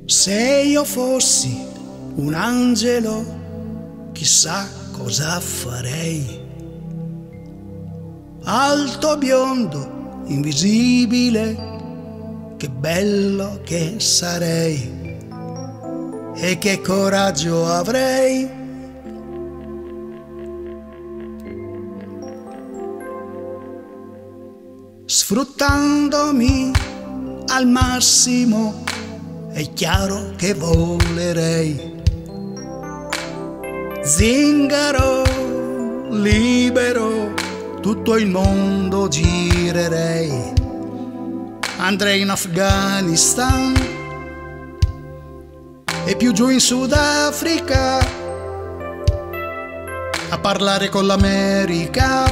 Se io fossi un angelo, chissà cosa farei. Alto, biondo, invisibile, che bello che sarei e che coraggio avrei. Sfruttandomi al massimo, è chiaro che volerei. Zingaro, libero, tutto il mondo girerei. Andrei in Afghanistan e più giù in Sudafrica a parlare con l'America.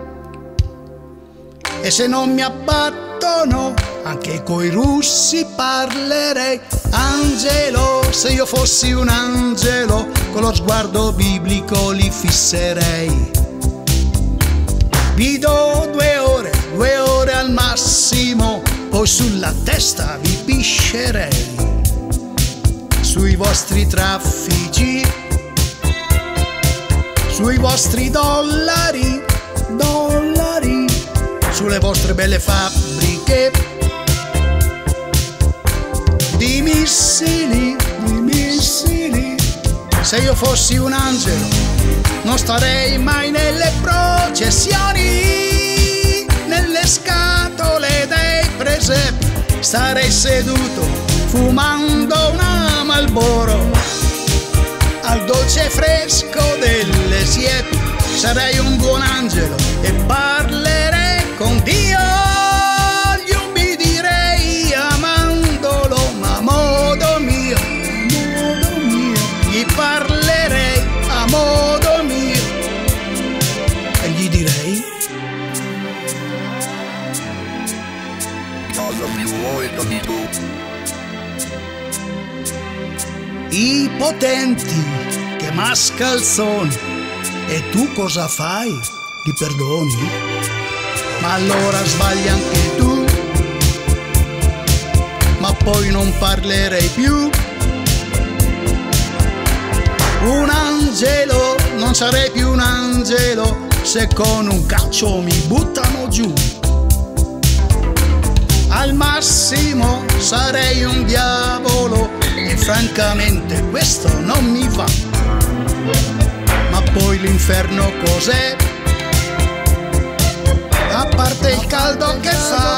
E se non mi abbattono, anche coi russi parlerei. Angelo, se io fossi un angelo, con lo sguardo biblico li fisserei. Vi do 2 ore al massimo, poi sulla testa vi piscerei. Sui vostri traffici, sui vostri dollari, sulle vostre belle fabbriche di missili. Se io fossi un angelo, non starei mai nelle processioni, nelle scatole dei presepi. Starei seduto fumando una Marlboro al dolce fresco delle siepi. Sarei un buon angelo e parlerei con Dio. Gli ubbidirei amandolo, ma a modo mio. Gli parlerei a modo mio e gli direi: cosa più vuoi di tu? I potenti che mascalzoni, e tu cosa fai? Li perdoni? Ma allora sbagli anche tu, ma poi non parlerei più. Un angelo, non sarei più un angelo, se con un calcio mi buttano giù. Al massimo sarei un diavolo e francamente questo non mi va. Ma poi l'inferno cos'è? A parte il caldo che fa,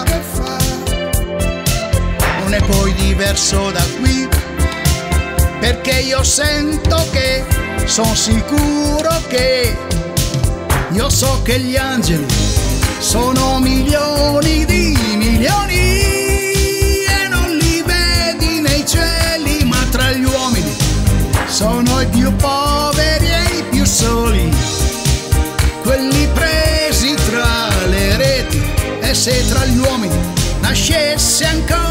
non è poi diverso da qui, perché io sento che, sono sicuro che, io so che gli angeli sono milioni di milioni e non li vedi nei cieli, ma tra gli uomini sono i più poveri e i più soli, quelli presi tra le reti. E se tra gli uomini nascesse ancora